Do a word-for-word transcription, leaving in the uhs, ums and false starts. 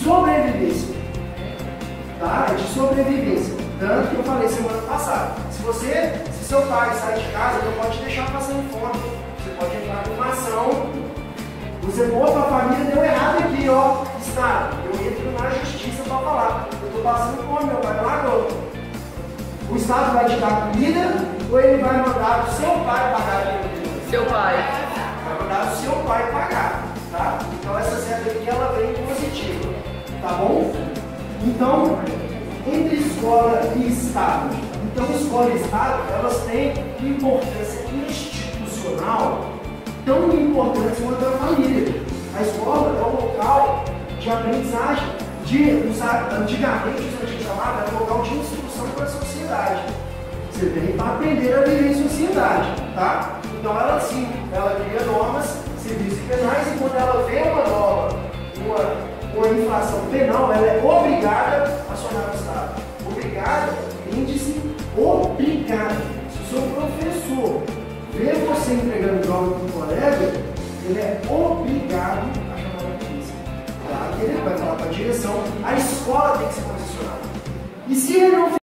sobrevivência. Tá? É de sobrevivência. Tanto que eu falei semana passada. Se você, se seu pai sai de casa, ele não pode deixar passando fome. Você pode entrar numa ação. Você, pô, a família deu errado aqui, ó. Estado, eu entro na justiça para falar. Eu estou passando fome, meu pai não largou. O Estado vai te dar comida ou ele vai mandar o seu pai pagar a comida? Seu pai. Vai mandar o seu pai pagar, tá? Então essa seta aqui, ela vem positiva, tá bom? Então, entre escola e Estado. Então, escola e Estado, elas têm importância institucional tão importante quanto a família. A escola é um local de aprendizagem, de, antigamente isso a gente chamava de local de instrução para a sociedade. Você vem para aprender a viver em sociedade, tá? Então ela sim, ela cria normas civis e penais e quando ela vê uma norma, uma, uma infração penal, ela é obrigada a acionar o Estado. Obrigada, índice obrigado. Se o seu professor vê você entregando droga para um colega, ele é obrigado a chamar a polícia. Claro que ele vai falar para a direção, a escola tem que se posicionar. E se ele não